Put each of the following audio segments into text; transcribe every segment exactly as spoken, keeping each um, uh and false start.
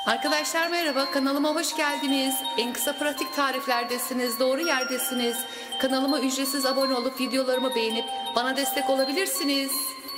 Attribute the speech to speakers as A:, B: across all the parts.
A: Arkadaşlar merhaba, kanalıma hoş geldiniz. En kısa pratik tariflerdesiniz, doğru yerdesiniz. Kanalıma ücretsiz abone olup videolarımı beğenip bana destek olabilirsiniz.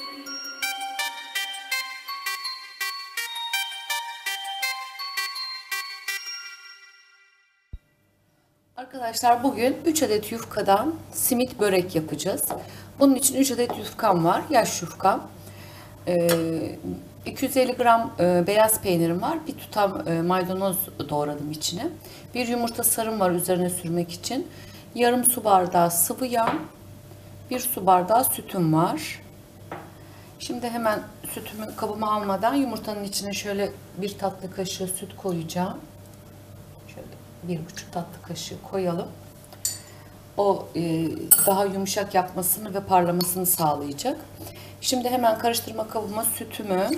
A: Arkadaşlar bugün üç adet yufkadan simit börek yapacağız. Bunun için üç adet yufkam var, yaş yufkam. Ee, iki yüz elli gram e, beyaz peynirim var. Bir tutam e, maydanoz doğradım içine. Bir yumurta sarım var üzerine sürmek için. Yarım su bardağı sıvı yağ. Bir su bardağı sütüm var. Şimdi hemen sütümü kabıma almadan yumurtanın içine şöyle bir tatlı kaşığı süt koyacağım. Şöyle bir buçuk tatlı kaşığı koyalım. O e, daha yumuşak yapmasını ve parlamasını sağlayacak. Şimdi hemen karıştırma kabıma sütümü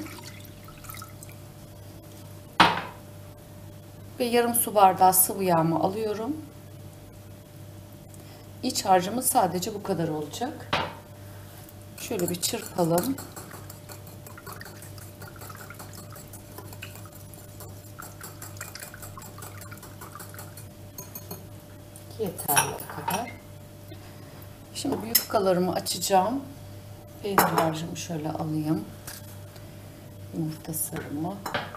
A: ve yarım su bardağı sıvı yağımı alıyorum. İç harcımız sadece bu kadar olacak. Şöyle bir çırpalım. Yeterli kadar. Şimdi yufkalarımı açacağım. Peynir harcımı şöyle alayım. Yumurta sarımı.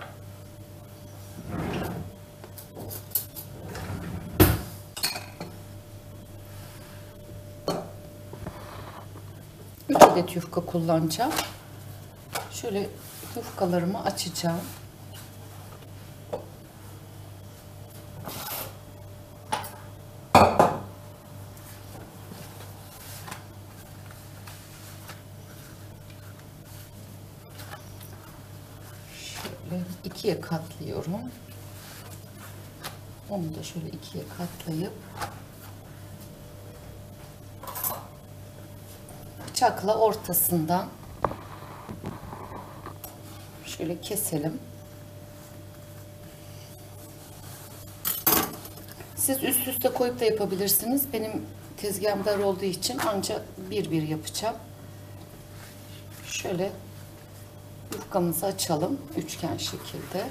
A: üç adet yufka kullanacağım. Şöyle yufkalarımı açacağım. Şöyle ikiye katlıyorum. Onu da şöyle ikiye katlayıp bıçakla ortasından şöyle keselim. Siz üst üste koyup da yapabilirsiniz. Benim tezgahım dar olduğu için ancak bir bir yapacağım. Şöyle yufkamızı açalım üçgen şekilde.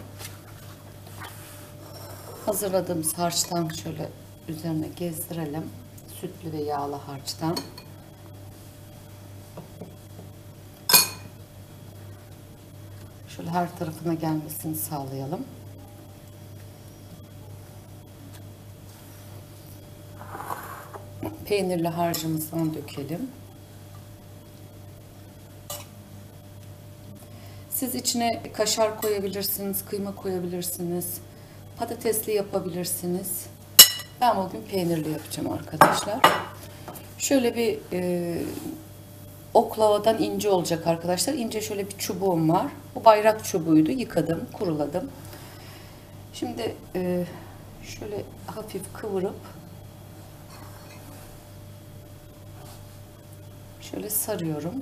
A: Hazırladığımız harçtan şöyle üzerine gezdirelim. Sütlü ve yağlı harçtan. Şöyle her tarafına gelmesini sağlayalım. Peynirli harcımızdan dökelim. Siz içine kaşar koyabilirsiniz, kıyma koyabilirsiniz, patatesli yapabilirsiniz. Ben bugün peynirli yapacağım arkadaşlar. Şöyle bir e, oklavadan ince olacak arkadaşlar. İnce şöyle bir çubuğum var. Bu bayrak çubuğuydu. Yıkadım, kuruladım. Şimdi e, şöyle hafif kıvırıp şöyle sarıyorum.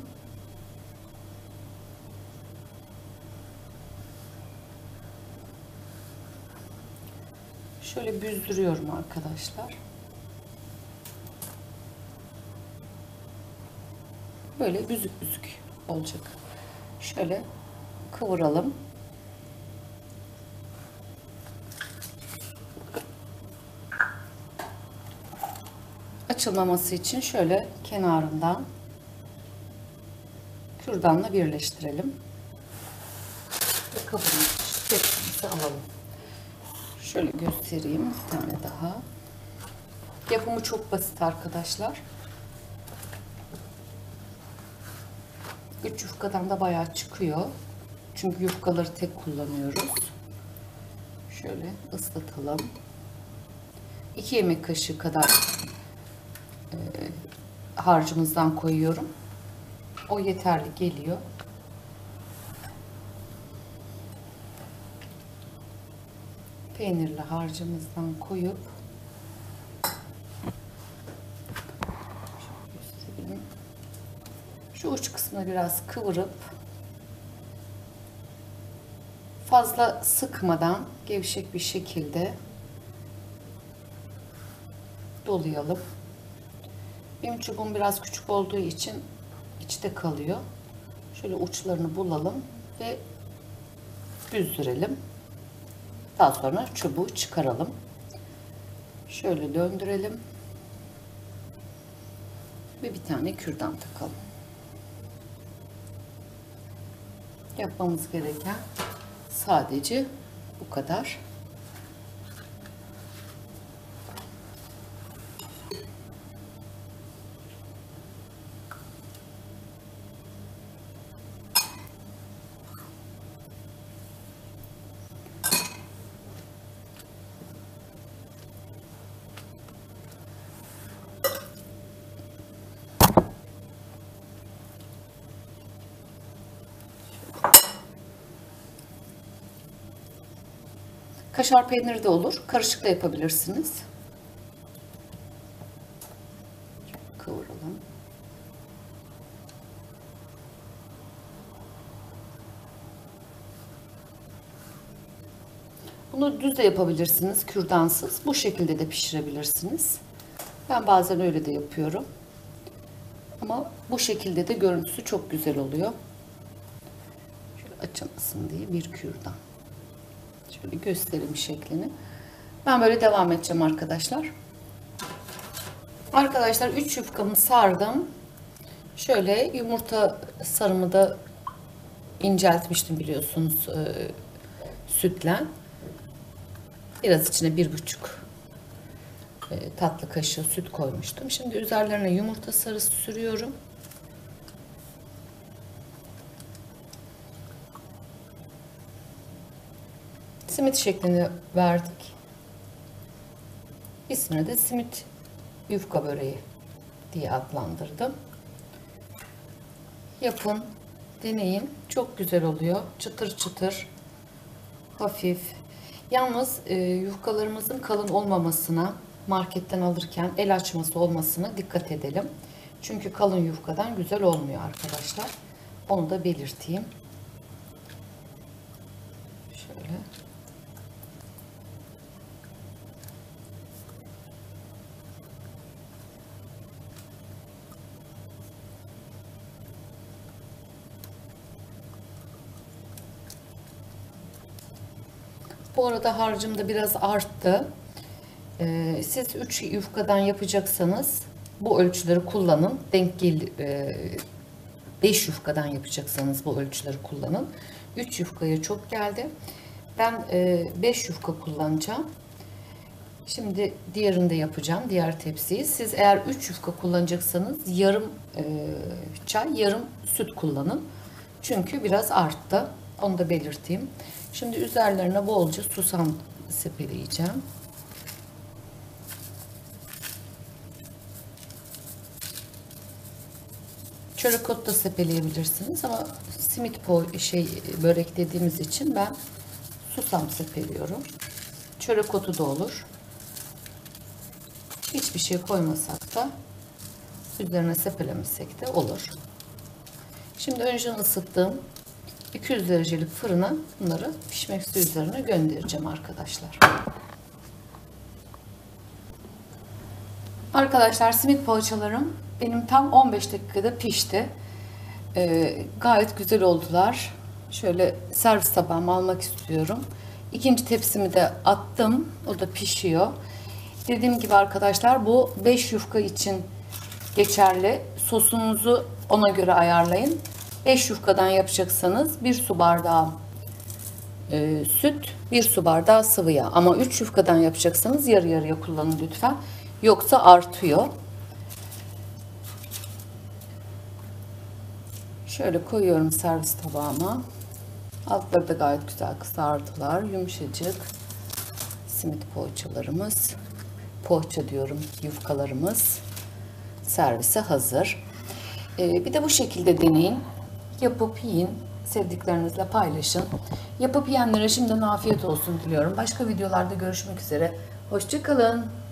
A: Şöyle büzdürüyorum arkadaşlar. Böyle büzük büzük olacak. Şöyle kıvıralım. Açılmaması için şöyle kenarından kürdanla birleştirelim. Ve kabımızı, tepsimizi alalım. Şöyle göstereyim bir tane daha. Yapımı çok basit arkadaşlar. üç yufkadan da bayağı çıkıyor. Çünkü yufkaları tek kullanıyoruz. Şöyle ıslatalım. iki yemek kaşığı kadar e, harcımızdan koyuyorum. O yeterli geliyor. Peynirli harcımızdan koyup şu uç kısmını biraz kıvırıp fazla sıkmadan gevşek bir şekilde dolayalım. Benim çubuğum biraz küçük olduğu için içte kalıyor. Şöyle uçlarını bulalım ve büzdürelim. Daha sonra çubuğu çıkaralım. Şöyle döndürelim. Ve bir tane kürdan takalım. Yapmamız gereken sadece bu kadar. Kaşar peyniri de olur. Karışık da yapabilirsiniz. Kıvıralım. Bunu düz de yapabilirsiniz, kürdansız. Bu şekilde de pişirebilirsiniz. Ben bazen öyle de yapıyorum. Ama bu şekilde de görüntüsü çok güzel oluyor. Şöyle açılmasın diye bir kürdan. Şöyle göstereyim şeklini. Ben böyle devam edeceğim arkadaşlar. Arkadaşlar üç yufkamı sardım. Şöyle yumurta sarımı da inceltmiştim biliyorsunuz e, sütle. Biraz içine bir buçuk e, tatlı kaşığı süt koymuştum. Şimdi üzerlerine yumurta sarısı sürüyorum. Simit şeklini verdik. İsmini de simit yufka böreği diye adlandırdım. Yapın, deneyin. Çok güzel oluyor. Çıtır çıtır, hafif. Yalnız e, yufkalarımızın kalın olmamasına, marketten alırken el açması olmasına dikkat edelim. Çünkü kalın yufkadan güzel olmuyor arkadaşlar. Onu da belirteyim. Şöyle. Bu arada harcım da biraz arttı. Ee, siz üç yufkadan yapacaksanız bu ölçüleri kullanın. Denk gel beş yufkadan yapacaksanız bu ölçüleri kullanın. üç yufkaya çok geldi. Ben beş yufka kullanacağım. Şimdi diğerini de yapacağım. Diğer tepsiyi. Siz eğer üç yufka kullanacaksanız yarım e, çay, yarım süt kullanın. Çünkü biraz arttı. Onu da belirteyim. Şimdi üzerlerine bolca susam sepeleyeceğim. Çörek otu da sepeleyebilirsiniz ama simit po şey börek dediğimiz için ben susam sepeliyorum. Çörek otu da olur. Hiçbir şey koymasak da üzerine sepelemesek de olur. Şimdi önceden ısıttığım iki yüz derecelik fırına bunları pişmek üzerine göndereceğim arkadaşlar. Arkadaşlar simit poğaçalarım benim tam on beş dakikada pişti. Ee, gayet güzel oldular. Şöyle servis tabağıma almak istiyorum. İkinci tepsimi de attım. O da pişiyor. Dediğim gibi arkadaşlar bu beş yufka için geçerli. Sosunuzu ona göre ayarlayın. beş yufkadan yapacaksanız bir su bardağı e, süt, bir su bardağı sıvı yağ. Ama üç yufkadan yapacaksanız yarı yarıya kullanın lütfen. Yoksa artıyor. Şöyle koyuyorum servis tabağıma. Altları da gayet güzel kızardılar. Yumuşacık simit poğaçalarımız. Poğaça diyorum, yufkalarımız servise hazır. Ee, bir de bu şekilde deneyin. Yapıp yiyin. Sevdiklerinizle paylaşın. Yapıp yiyenlere şimdiden afiyet olsun diliyorum. Başka videolarda görüşmek üzere. Hoşça kalın.